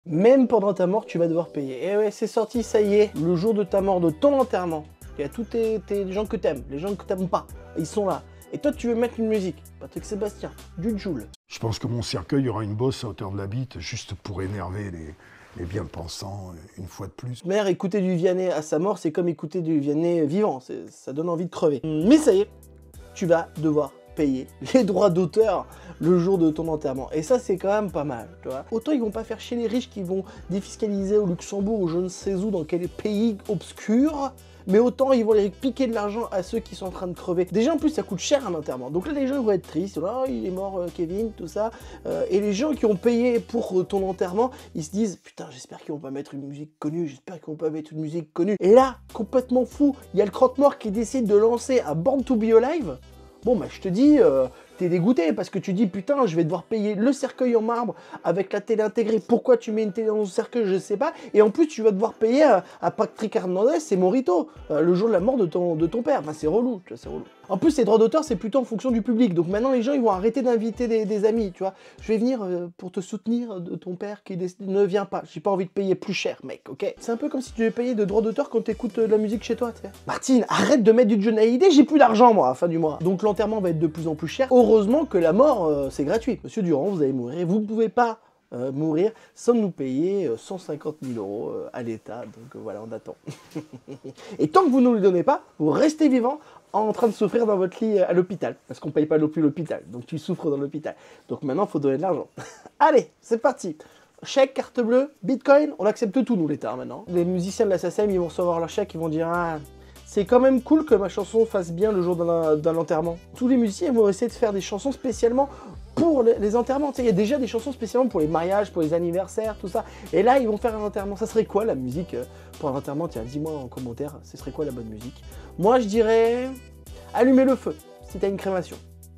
Même pendant ta mort, tu vas devoir payer. Et ouais, c'est sorti, ça y est, le jour de ta mort, de ton enterrement. Il y a tous les gens que t'aimes, les gens que t'aimes pas, ils sont là. Et toi, tu veux mettre une musique. Patrick Sébastien, du Joule. Je pense que mon cercueil aura une bosse à hauteur de la bite, juste pour énerver les bien-pensants, une fois de plus. Mère, écouter du Vianney à sa mort, c'est comme écouter du Vianney vivant. Ça donne envie de crever. Mais ça y est, tu vas devoir payer les droits d'auteur le jour de ton enterrement. Et ça, c'est quand même pas mal, tu vois. Autant ils vont pas faire chier les riches qui vont défiscaliser au Luxembourg ou je ne sais où, dans quel pays obscur, mais autant ils vont les piquer de l'argent à ceux qui sont en train de crever. Déjà, en plus, ça coûte cher un enterrement. Donc là, les gens ils vont être tristes. Oh, il est mort, Kevin, tout ça. Et les gens qui ont payé pour ton enterrement, ils se disent, putain, j'espère qu'ils vont pas mettre une musique connue, j'espère qu'ils vont pas mettre une musique connue. Et là, complètement fou, il y a le croque-mort qui décide de lancer un Born to Be Alive. Bon, bah, je te dis, t'es dégoûté parce que tu dis, putain, je vais devoir payer le cercueil en marbre avec la télé intégrée. Pourquoi tu mets une télé dans le cercueil, je sais pas. Et en plus, tu vas devoir payer à Patrick Hernandez et Morito le jour de la mort de ton père. Enfin, c'est relou, tu vois, c'est relou. En plus, les droits d'auteur, c'est plutôt en fonction du public. Donc maintenant, les gens, ils vont arrêter d'inviter des amis, tu vois. Je vais venir pour te soutenir de ton père qui ne vient pas. J'ai pas envie de payer plus cher, mec, ok? C'est un peu comme si tu devais payer de droits d'auteur quand t'écoutes de la musique chez toi, tu sais. Martine, arrête de mettre du Johnny Hallyday, j'ai plus d'argent, moi, à la fin du mois. Donc l'enterrement va être de plus en plus cher. Heureusement que la mort, c'est gratuit. Monsieur Durand, vous allez mourir. Vous ne pouvez pas mourir sans nous payer 150 000 € à l'État. Donc voilà, on attend. Et tant que vous ne nous le donnez pas, vous restez vivant en train de souffrir dans votre lit à l'hôpital. Parce qu'on paye pas non plus l'hôpital. Donc tu souffres dans l'hôpital. Donc maintenant, il faut donner de l'argent. Allez, c'est parti. Chèque, carte bleue, bitcoin, on accepte tout, nous, l'État, maintenant. Les musiciens de la SACEM, ils vont recevoir leur chèque, ils vont dire « Ah, c'est quand même cool que ma chanson fasse bien le jour d'un enterrement. » Tous les musiciens vont essayer de faire des chansons spécialement pour les enterrements. Tu sais, il y a déjà des chansons spécialement pour les mariages, pour les anniversaires, tout ça. Et là, ils vont faire un enterrement. Ça serait quoi, la musique pour un enterrement? Tiens, dis-moi en commentaire, ce serait quoi la bonne musique? Moi, je dirais... Allumer le feu, si t'as une crémation.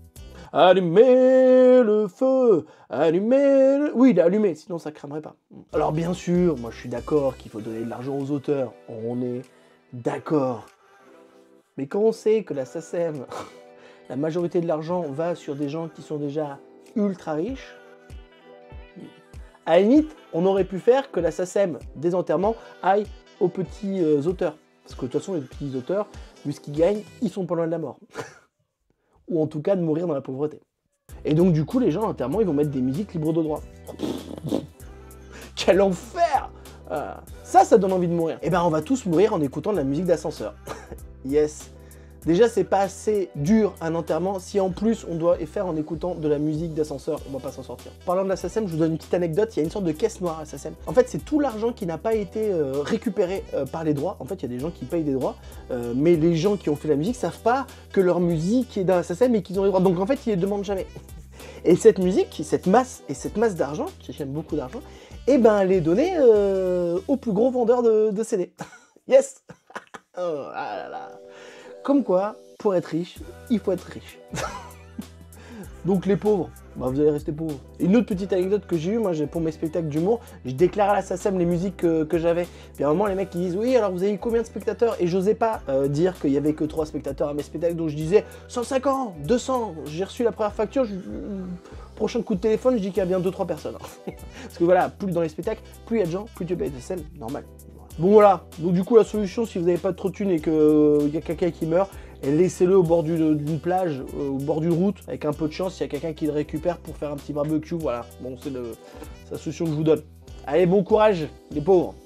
Allumez le feu, allumez le... Oui, il est allumé, sinon ça crèmerait pas. Alors bien sûr, moi je suis d'accord qu'il faut donner de l'argent aux auteurs. On est d'accord. Mais quand on sait que la SACEM, la majorité de l'argent va sur des gens qui sont déjà ultra riches, à la limite, on aurait pu faire que la SACEM des enterrements aille aux petits auteurs. Parce que de toute façon, les petits auteurs, vu ce qu'ils gagnent, ils sont pas loin de la mort. Ou en tout cas de mourir dans la pauvreté. Et donc du coup, les gens à l'enterrement, ils vont mettre des musiques libres de droit. Quel enfer! Ça donne envie de mourir. Et ben on va tous mourir en écoutant de la musique d'ascenseur. Yes. Déjà, c'est pas assez dur un enterrement si en plus on doit faire en écoutant de la musique d'ascenseur, on va pas s'en sortir. Parlant de la SACEM, je vous donne une petite anecdote, il y a une sorte de caisse noire à la SACEM. En fait, c'est tout l'argent qui n'a pas été récupéré par les droits. En fait, il y a des gens qui payent des droits, mais les gens qui ont fait la musique savent pas que leur musique est dans la SACEM et qu'ils ont les droits. Donc en fait, ils les demandent jamais. Et cette musique, cette masse d'argent, j'aime beaucoup d'argent, et ben elle est donnée au plus gros vendeur de CD. Yes. Oh, ah là là. Comme quoi, pour être riche, il faut être riche. Donc les pauvres, bah vous allez rester pauvres. Une autre petite anecdote que j'ai eue, moi pour mes spectacles d'humour, je déclare à la SACEM les musiques que j'avais. Puis à un moment les mecs ils disent oui alors vous avez eu combien de spectateurs? Et j'osais pas dire qu'il y avait que 3 spectateurs à mes spectacles, donc je disais 150, 200, j'ai reçu la première facture, prochain coup de téléphone je dis qu'il y a bien 2-3 personnes. Parce que voilà, plus dans les spectacles, plus il y a de gens, plus tu payes de SACEM, normal. Bon voilà, donc du coup la solution si vous n'avez pas trop de thunes et qu'il y a quelqu'un qui meurt, laissez-le au bord d'une plage, au bord d'une route, avec un peu de chance, il y a quelqu'un qui le récupère pour faire un petit barbecue, voilà. Bon, c'est la solution que je vous donne. Allez, bon courage, les pauvres.